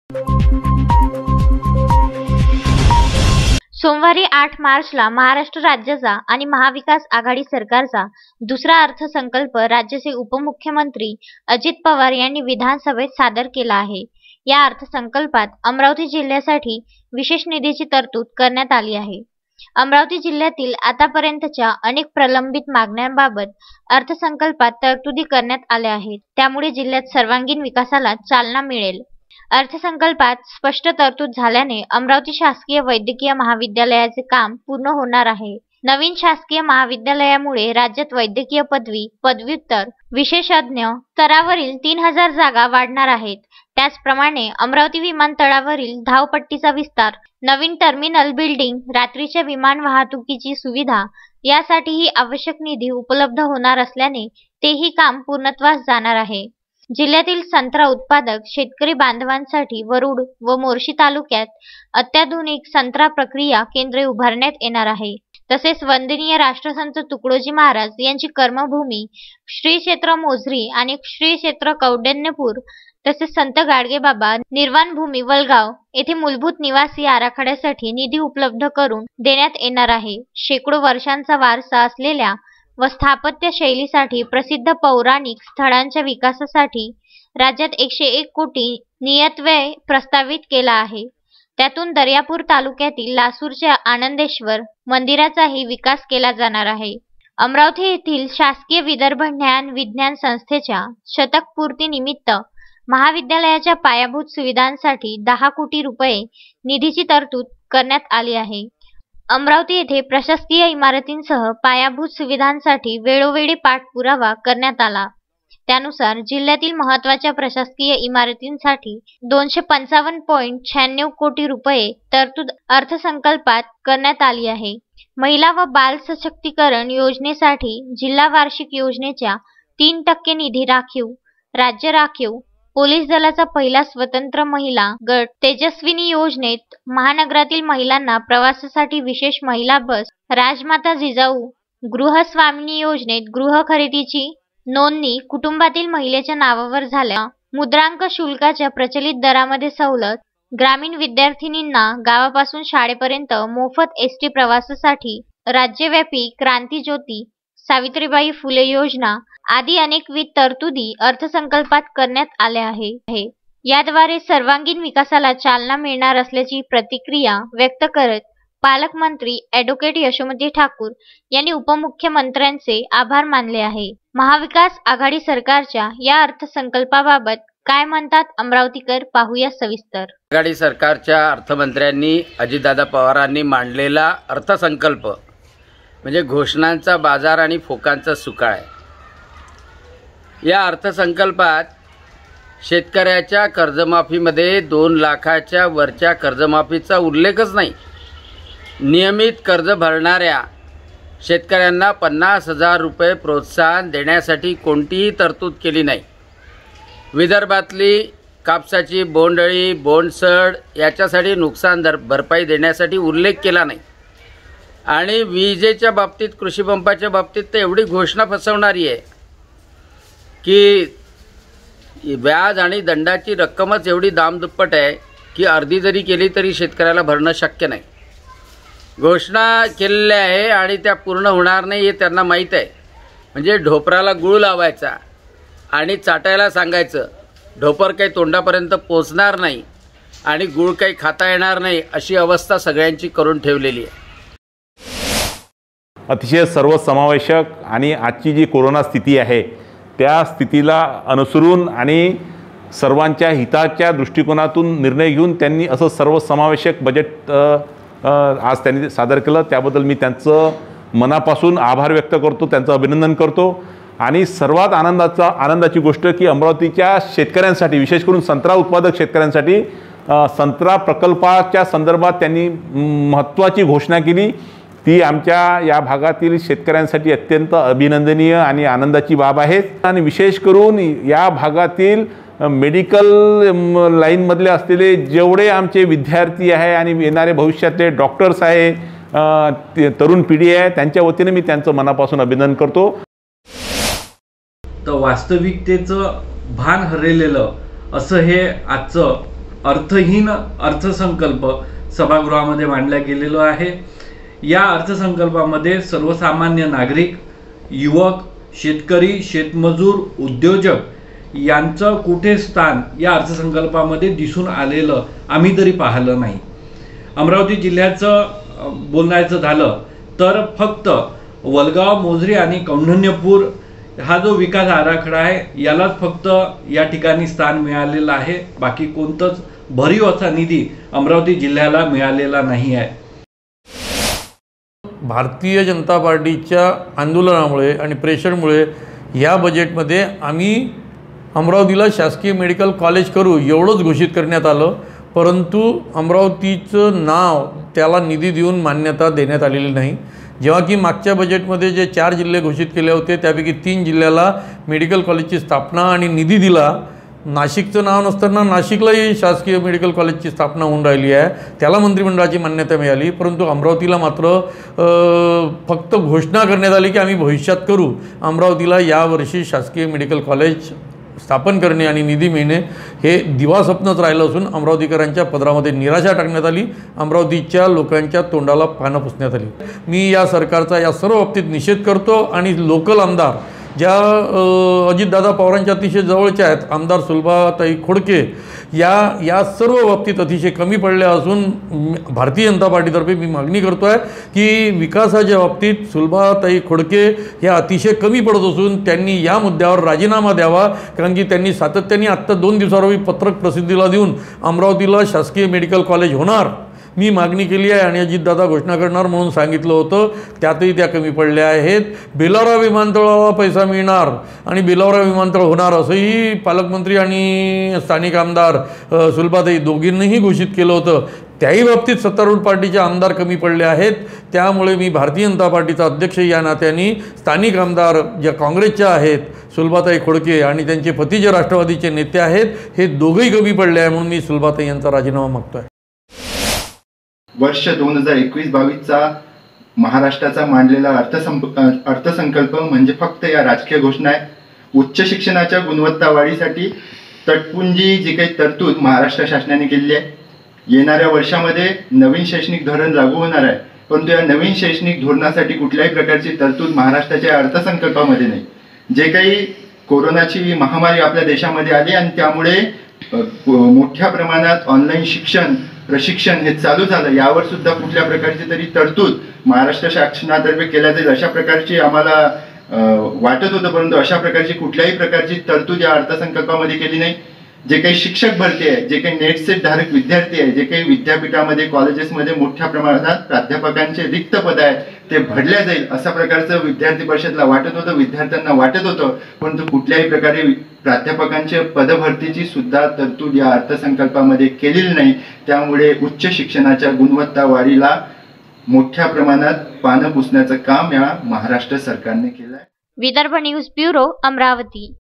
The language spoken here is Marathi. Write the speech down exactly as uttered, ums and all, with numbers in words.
सोमवारी आठ मार्चला महाराष्ट्र राज्याचा आणि महाविकास आघाडी सरकारचा दुसरा अर्थसंकल्प राज्याचे उपमुख्यमंत्री अजित पवार यांनी विधानसभेत सादर केला आहे। या अर्थसंकल्पात अमरावती जिल्ह्यासाठी विशेष निधीची तरतूद करण्यात आली आहे। अमरावती जिल्ह्यातील आतापर्यंतच्या अनेक प्रलंबित मागण्यांबाबत अर्थसंकल्पात तरतुदी करण्यात आल्या आहेत। त्यामुळे जिल्ह्यात सर्वांगीण विकासाला चालना मिळेल। अर्थसंकल्पात स्पष्ट तरतूद झाल्याने अमरावती शासकीय वैद्यकीय महाविद्यालयाचे काम पूर्ण होणार आहे। नवीन शासकीय महाविद्यालयामुळे राज्यात वैद्यकीय पदवी, पदव्युत्तर, विशेषज्ञ स्तरावरील तीन हजार जागा वाढणार आहेत। त्याचप्रमाणे अमरावती विमानतळावरील धावपट्टीचा विस्तार, नवीन टर्मिनल बिल्डिंग, रात्रीच्या विमान वाहतुकीची सुविधा यासाठीही आवश्यक निधी उपलब्ध होणार असल्याने तेही काम पूर्णत्वास जाणार आहे। जिल्ह्यातील संत्रा उत्पादक शेतकरी बांधवांसाठी वरुड व मोर्शी तालुक्यात अत्याधुनिक संत्रा प्रक्रिया केंद्रे उभारण्यात येणार आहे। तसेच वंदनीय राष्ट्रसंत तुकडोजी महाराज यांची कर्मभूमी श्री क्षेत्र मोझरी आणि श्री क्षेत्र कौंडिण्यपूर तसेच संत गाडगेबाबा निर्वाण भूमी वलगाव येथे मूलभूत निवासी आराखड्यासाठी निधी उपलब्ध करून देण्यात येणार आहे। शेकडो वर्षांचा वारसा असलेल्या व स्थापत्य शैलीसाठी प्रसिद्ध पौराणिक स्थळांच्या विकासासाठी राज्यात एकशे एक कोटी नियतव्यय प्रस्तावित केला आहे। त्यातून दर्यापूर तालुक्यातील लासूरच्या आनंदेश्वर मंदिराचाही विकास केला जाणार आहे। अमरावती येथील शासकीय विदर्भ ज्ञान विज्ञान संस्थेच्या शतकपूर्ती निमित्त महाविद्यालयाच्या पायाभूत सुविधांसाठी दहा कोटी रुपये निधीची तरतूद करण्यात आली आहे। अमरावती येथे प्रशासकीय इमारतींसह पायाभूत सुविधांसाठी वेळोवेळी पाठपुरावा करण्यात आला। त्यानुसार जिल्ह्यातील महत्त्वाच्या प्रशासकीय इमारतींसाठी दोनशे पंचावन्न पॉईंट शहाण्णव कोटी रुपये तरतूद अर्थसंकल्पात करण्यात आली आहे। महिला व बाल सशक्तीकरण योजनेसाठी जिल्हा वार्षिक योजनेच्या तीन टक्के निधी राखीव, राज्य राखीव पोलीस दलाचा पहिला स्वतंत्र महिला गट तेजस्विनी योजनेत महानगरातील महिलांना प्रवासासाठी विशेष महिला बस, राजमाता जिजाऊ गृहस्वामिनी योजनेत गृह खरेदीची नोंदणी कुटुंबातील महिलेच्या नावावर झाल्या, मुद्रांक शुल्काच्या प्रचलित दरामध्ये सवलत, ग्रामीण विद्यार्थिनींना गावापासून शाळेपर्यंत मोफत एसटी प्रवासासाठी राज्यव्यापी क्रांती ज्योती सावित्रीबाई फुले योजना आदी अनेकविध तरतुदी अर्थसंकल्पात करण्यात आल्या आहे। याद्वारे सर्वांगीण विकासाला चालना मिळणार असल्याची प्रतिक्रिया व्यक्त करत पालकमंत्री ॲडव्होकेट यशोमती ठाकूर यांनी उपमुख्यमंत्र्यांचे आभार मानले आहे। महाविकास आघाडी सरकारच्या या अर्थसंकल्पाबाबत काय म्हणतात अमरावतीकर पाहूया सविस्तर। आघाडी सरकारच्या अर्थमंत्र्यांनी अजितदादा पवारांनी मांडलेला अर्थसंकल्प म्हणजे घोषणांचा बाजार आणि फोकांचा सुकाळ आहे। या अर्थसंकल्पात शेतकऱ्याच्या कर्जमाफीमध्ये दोन लाखाच्या वरच्या कर्जमाफीचा उल्लेखच नाही। नियमित कर्ज भरणाऱ्या शेतकऱ्यांना पन्नास हजार रुपये प्रोत्साहन देण्यासाठी कोणतीही तरतूद केली नाही। विदर्भातली कापसाची बोंडअळी, बोंडसड याच्यासाठी नुकसान भरपाई देण्यासाठी उल्लेख केला नाही। आणि विजेच्या बाबतीत, कृषी पंपाच्या बाबतीत तर एवढी घोषणा फसवणारी आहे की व्याज आणि दंडाची रक्कमच एवढी दामदुप्पट आहे की अर्धी जरी केली तरी शेतकऱ्याला भरणं शक्य नाही। घोषणा केलेल्या आहे आणि त्या पूर्ण होणार नाही हे त्यांना माहीत आहे। म्हणजे ढोपराला गुळ लावायचा आणि चाटायला सांगायचं, ढोपर काही तोंडापर्यंत पोचणार नाही आणि गुळ काही खाता येणार नाही अशी अवस्था सगळ्यांची करून ठेवलेली आहे। अतिशय सर्वसमावेशक आणि आजची जी कोरोना स्थिती आहे त्या स्थितीला अनुसरून आणि सर्वांच्या हिताच्या दृष्टिकोनातून निर्णय घेऊन त्यांनी असं सर्वसमावेशक बजेट आज त्यांनी सादर केलं। त्याबद्दल मी त्यांचं मनापासून आभार व्यक्त करतो, त्यांचं अभिनंदन करतो। आणि सर्वात आनंदाचा आनंदाची गोष्ट की अमरावतीच्या शेतकऱ्यांसाठी, विशेष करून संत्रा उत्पादक शेतकऱ्यांसाठी संत्रा प्रकल्पाच्या संदर्भात त्यांनी महत्त्वाची घोषणा केली। ती आमच्या या भागातील शेतकऱ्यांसाठी अत्यंत अभिनंदनीय आणि आनंदाची बाब आहे। आणि विशेष करून या भागातील मेडिकल लाईनमधले असलेले जेवढे आमचे विद्यार्थी आहे आणि येणारे भविष्यातले डॉक्टर्स आहे, तरुण पिढी आहे, त्यांच्या वतीने मी त्यांचं मनापासून अभिनंदन करतो। तर वास्तविकतेचं भान हरलेलं असं हे आजचं अर्थहीन अर्थसंकल्प सभागृहामध्ये मांडला गेलेला आहे। या अर्थसंकल्पामध्ये सर्वसामान्य नागरिक, युवक, शेतकरी, शेतमजूर, उद्योजक यांचं कुठे स्थान या अर्थसंकल्पामध्ये दिसून आलेलं आम्ही तरी पाहिलं नाही। अमरावती जिल्ह्याचं बोलायचं झालं तर फक्त वलगाव, मोझरी आणि कौंढण्यपूर हा जो विकास आराखडा आहे यालाच फक्त या ठिकाणी स्थान मिळालेलं आहे। बाकी कोणतंच भरीव असा निधी अमरावती जिल्ह्याला मिळालेला नाही आहे। भारतीय जनता पार्टीच्या आंदोलनामुळे आणि प्रेशरमुळे या बजेटमध्ये आम्ही अमरावतीला शासकीय मेडिकल कॉलेज करू एवढंच घोषित करण्यात आलं, परंतु अमरावतीचं नाव त्याला निधी देऊन मान्यता देण्यात आलेली नाही। जेव्हा की मागच्या बजेटमध्ये जे चार जिल्हे घोषित केले होते त्यापैकी तीन जिल्ह्याला मेडिकल कॉलेजची स्थापना आणि निधी दिला। नाशिकचं नाव नसताना नाशिकलाही शासकीय मेडिकल कॉलेजची स्थापना होऊन राहिली आहे, त्याला मंत्रिमंडळाची मान्यता मिळाली, परंतु अमरावतीला मात्र फक्त घोषणा करण्यात आली की आम्ही भविष्यात करू। अमरावतीला यावर्षी शासकीय मेडिकल कॉलेज स्थापन करणे आणि निधी मिळणे हे दिवास्वप्नच राहिलं असून अमरावतीकरांच्या पदरामध्ये निराशा टाकण्यात आली, अमरावतीच्या लोकांच्या तोंडाला पानं पुसण्यात आली। मी या सरकारचा या सर्व बाबतीत निषेध करतो आणि लोकल आमदार ज्या अजितदादा पवारांच्या अतिशय जवळच्या आहेत, आमदार सुलभाताई खोडके या या सर्व बाबतीत अतिशय कमी पडल्या असून भारतीय जनता पार्टीतर्फे मी मागणी करतो आहे की विकासाच्या बाबतीत सुलभाताई खोडके ह्या अतिशय कमी पडत असून त्यांनी या मुद्द्यावर राजीनामा द्यावा, कारण की त्यांनी सातत्याने आत्ता दोन दिवसापूर्वी पत्रक प्रसिद्धीला देऊन अमरावतीला शासकीय मेडिकल कॉलेज होणार मी मागणी केली आहे आणि अजितदादा घोषणा करणार म्हणून सांगितलं होतं, त्यातही त्या कमी पडल्या आहेत। बेलावरा विमानतळाला पैसा मिळणार आणि बेलावरा विमानतळ होणार असंही पालकमंत्री आणि स्थानिक आमदार सुलभाताई दोघींनीही घोषित केलं होतं, त्याही बाबतीत सत्तारूढ पार्टीचे आमदार कमी पडले आहेत। त्यामुळे मी भारतीय जनता पार्टीचा अध्यक्ष या नात्याने स्थानिक आमदार ज्या काँग्रेसच्या आहेत सुलभाताई खोडके आणि त्यांचे पती जे राष्ट्रवादीचे नेते आहेत हे दोघंही कमी पडले आहे, म्हणून मी सुलभाताई यांचा राजीनामा मागतो आहे। वर्ष दोन हजार एकवीस बावीसचा महाराष्ट्राचा मांडलेला अर्थसंप अर्थसंकल्प म्हणजे फक्त या राजकीय घोषणा आहे। उच्च शिक्षणाच्या गुणवत्ता वाढीसाठी तटपुंजी जी काही तरतूद महाराष्ट्र शासनाने केलेली आहे, येणाऱ्या वर्षामध्ये नवीन शैक्षणिक धोरण लागू होणार आहे, परंतु या नवीन शैक्षणिक धोरणासाठी कुठल्याही प्रकारची तरतूद महाराष्ट्राच्या अर्थसंकल्पामध्ये नाही। जे काही कोरोनाची महामारी आपल्या देशामध्ये आली आणि त्यामुळे मोठ्या प्रमाणात ऑनलाईन शिक्षण प्रशिक्षण हे चालू झालं, यावर सुद्धा कुठल्या प्रकारची तरी तरतूद महाराष्ट्र शासनातर्फे केल्या जाईल अशा प्रकारची आम्हाला वाटत होतं, परंतु अशा प्रकारची कुठल्याही प्रकारची तरतूद या अर्थसंकल्पामध्ये केली नाही। जे काही शिक्षक भरती आहे, जे काही नेट सेट धारक विद्यार्थी आहे, जे काही विद्यापीठामध्ये कॉलेजेसमध्ये मोठ्या प्रमाणात प्राध्यापकांचे रिक्त पद आहेत ते भरल्या जाईल अशा प्रकारचं विद्यार्थी परिषदला वाटत होतं, विद्यार्थ्यांना वाटत होतं, परंतु कुठल्याही प्रकारे प्राध्यापकांच्या पदभरतीची सुद्धा तरतूद या अर्थसंकल्पामध्ये केलेली नाही। त्यामुळे उच्च शिक्षणाच्या गुणवत्ता वाढीला मोठ्या प्रमाणात पानं पुसण्याचं काम या महाराष्ट्र सरकारने केलं आहे। Vidarbha news bureau, Amravati.